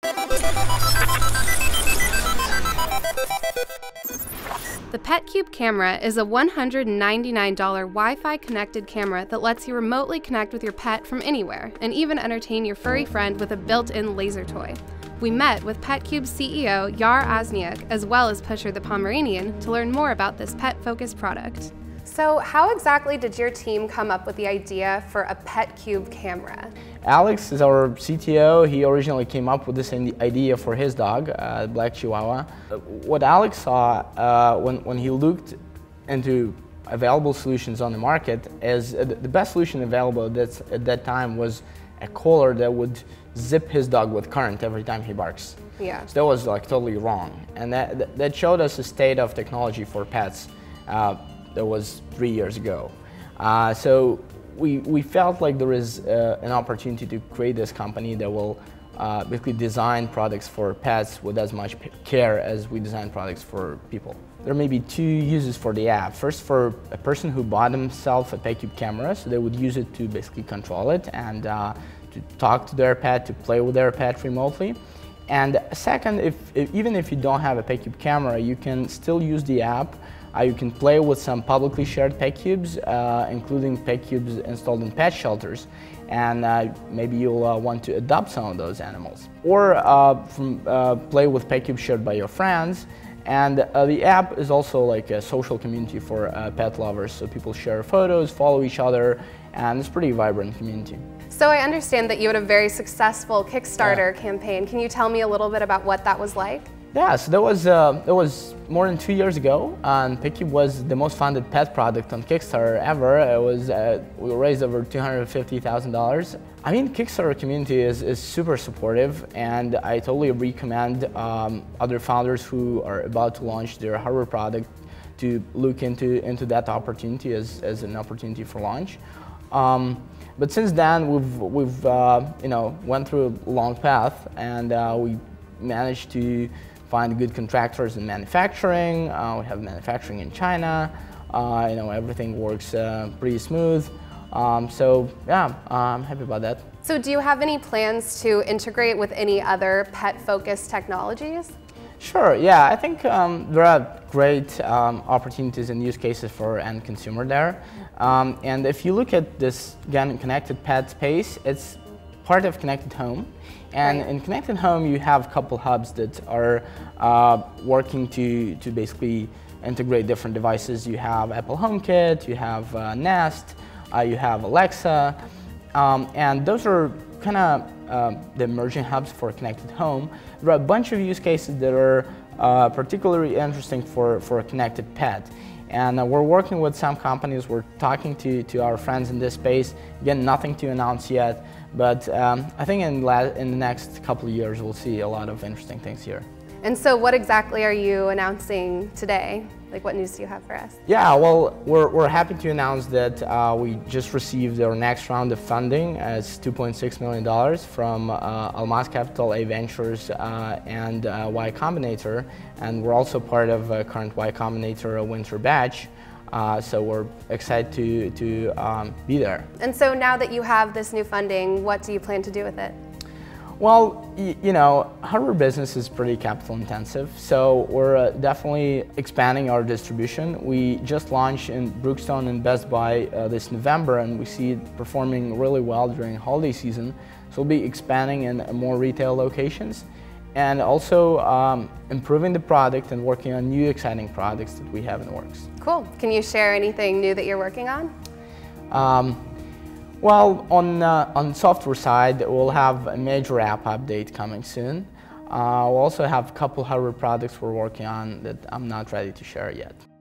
The PetCube camera is a $199 Wi-Fi connected camera that lets you remotely connect with your pet from anywhere and even entertain your furry friend with a built-in laser toy. We met with PetCube's CEO Yar Asniak as well as Pusher the Pomeranian to learn more about this pet-focused product. So how exactly did your team come up with the idea for a PetCube camera? Alex is our CTO. He originally came up with this idea for his dog, Black Chihuahua. What Alex saw when he looked into available solutions on the market is the best solution available at that time was a collar that would zip his dog with current every time he barks. Yeah. So that was like totally wrong. And that showed us the state of technology for pets that was 3 years ago. So we felt like there is an opportunity to create this company that will basically design products for pets with as much care as we design products for people. There may be two uses for the app. First, for a person who bought himself a PetCube camera, so they would use it to basically control it and to talk to their pet, to play with their pet remotely. And second, even if you don't have a PetCube camera, you can still use the app. You can play with some publicly shared PetCubes, including PetCubes installed in pet shelters, and maybe you'll want to adopt some of those animals. Or play with PetCubes shared by your friends. And the app is also like a social community for pet lovers, so people share photos, follow each other, and it's a pretty vibrant community. So I understand that you had a very successful Kickstarter campaign. Can you tell me a little bit about what that was like? Yeah, so that was more than 2 years ago, and PetCube was the most funded pet product on Kickstarter ever. It was we raised over $250,000. I mean, Kickstarter community is super supportive, and I totally recommend other founders who are about to launch their hardware product to look into that opportunity as an opportunity for launch. But since then, we've went through a long path, and we managed to find good contractors in manufacturing. We have manufacturing in China. Everything works pretty smooth. So yeah, I'm happy about that. So do you have any plans to integrate with any other pet-focused technologies? Sure, yeah, I think there are great opportunities and use cases for end consumer there. And if you look at this, again, connected pet space, it's part of Connected Home. And in Connected Home, you have a couple hubs that are working to basically integrate different devices. You have Apple HomeKit, you have Nest, you have Alexa, and those are kind of the emerging hubs for Connected Home. There are a bunch of use cases that are particularly interesting for a connected pet. And we're working with some companies. We're talking to our friends in this space. Again, nothing to announce yet, but I think in the next couple of years, we'll see a lot of interesting things here. And so what exactly are you announcing today? Like, what news do you have for us? Yeah, well, we're happy to announce that we just received our next round of funding. It's $2.6 million from Almaz Capital, A Ventures, and Y Combinator. And we're also part of current Y Combinator winter batch. So we're excited to be there. And so now that you have this new funding, what do you plan to do with it? Well, hardware business is pretty capital intensive, so we're definitely expanding our distribution. We just launched in Brookstone and Best Buy this November, and we see it performing really well during holiday season. So we'll be expanding in more retail locations and also improving the product and working on new exciting products that we have in the works. Cool. Can you share anything new that you're working on? Well, on software side, we'll have a major app update coming soon. We'll also have a couple hardware products we're working on that I'm not ready to share yet.